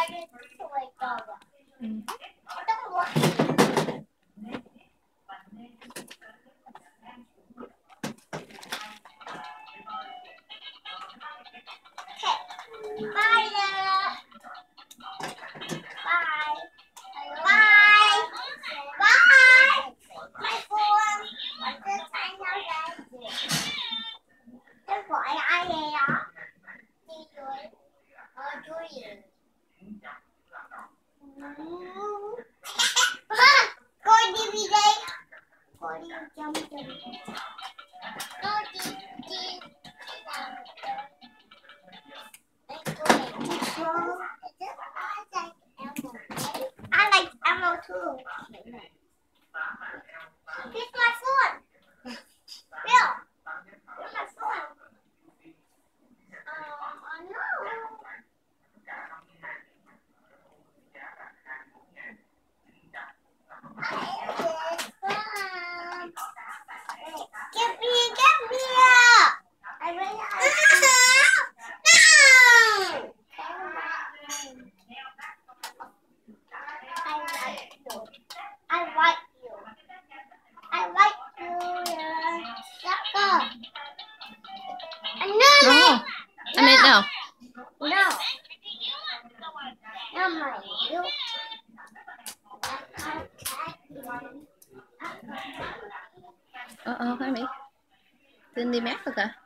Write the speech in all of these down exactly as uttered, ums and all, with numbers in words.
Ừ. I like Elmo too. Here's my phone. Bill, here's my phone. Um, I know. Give me, give me. I really like no. I like you. I like you. Let's go. No. No. I mean, no. No. No, my you. Ờ, ờ, phải Mỹ. Tin đi mát rồi kìa.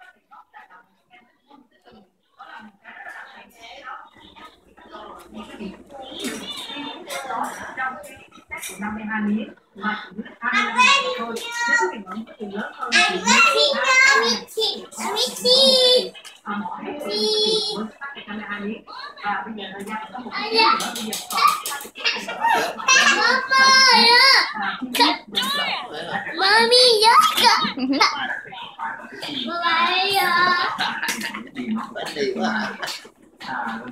năm mươi hai miếng mà chỉ nước hai mươi thôi. Nếu quý vị vẫn có tiền lớn hơn thì họ hãy cùng với năm mươi hai miếng và bây giờ thời gian có một cái nữa bây giờ còn Mommy, yuck! Bye. Đi quá.